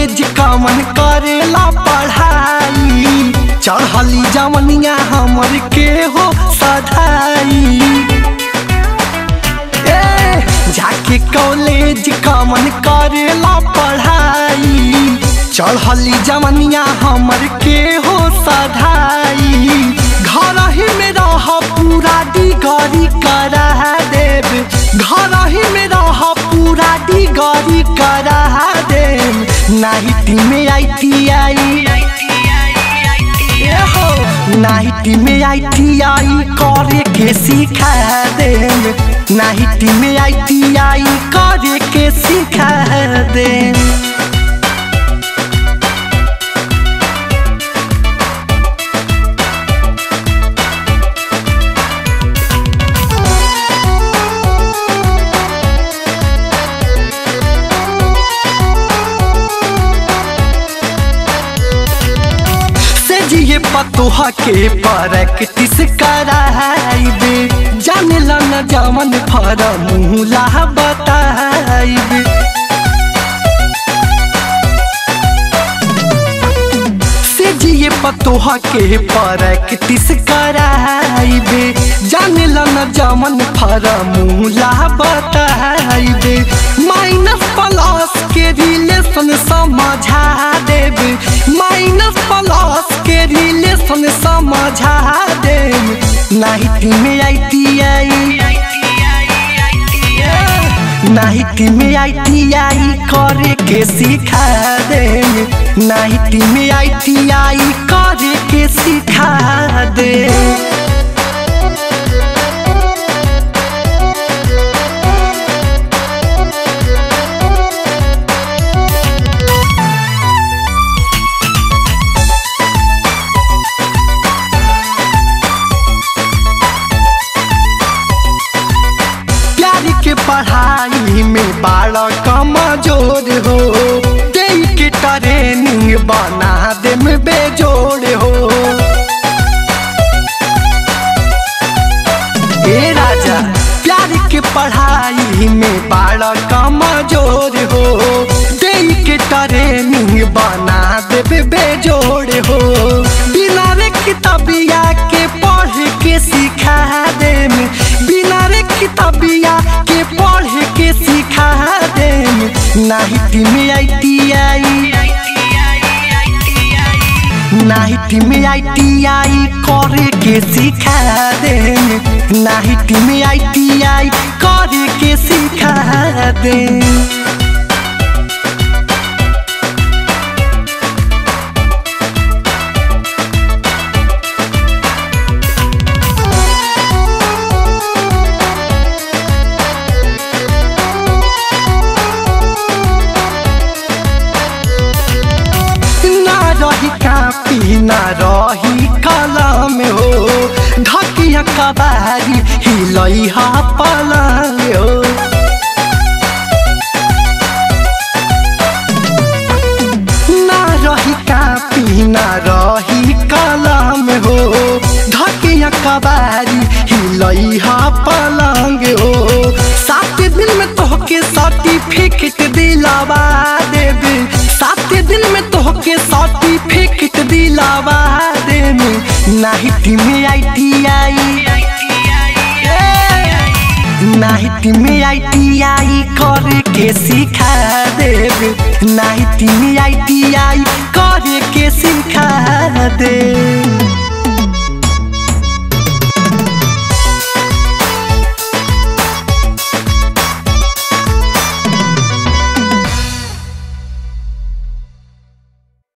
College कमन करेला पढ़ाई, चढ़ली जवनिया हमर के हो सधाई। जाके कॉलेज कमन करेला पढ़ाई, चढ़ली जवनिया हमर के हो सधाई। घर ही में रह पूरा डिगरी करा देव, घर ही में रह पूरा डिगरी करा देव। नाइटी में ITI, नाइटी में ITI करे के सिखा देव, नाइटी में ITI करे के सिखा देव। ये पतोहा के प्रैक्टिस कराइबे, जाने ला न जवन फॉर्मूला बताइबे। से जिए पतोहा के प्रैक्टिस कराइबे, जाने ला न जवन फॉर्मूला बताइबे। माइनस प्लस के रिलेशन समझा देबे, माइनस प्लस के रिलेशन समझा देब। नाइटी में ITI, नाइटी में ITI करे के सिखा देब, नाइटी में ITI करे के सिखा देब। पढ़ाई में बड़ा कमजोर हो, दे के ट्रेनिंग बना दे में बेजोड़ हो। ए राजा प्यार के पढ़ाई में बड़ा कमजोर हो, दे के ट्रेनिंग बना दे बेजोड़ हो। बिना रे किताबिया के पढ़ के सिखा दे, बिना रे किताबिया के पढ़ के सिखा दे। नाइटी में ITI, नाइटी में ITI करे के सिखा दे, नाइटी में ITI करे के सिखा दे। कापी ना रही कलम हो, ढकिया कबारी हिलई हा पलंग हो। ना रही कापी ना रही कलम हो, ढकिया कबारी हिलई हा पलंग हो। 7 दिन में तोहके सर्टिफिकेट दिलावा देबे, 7 दिन में तोहके सर्टिफिकेट दिलावा देबे। नाइटी में ITI, नाइटी में ITI करे के सिखा देबे, नाइटी में ITI करे के सिखा देबे।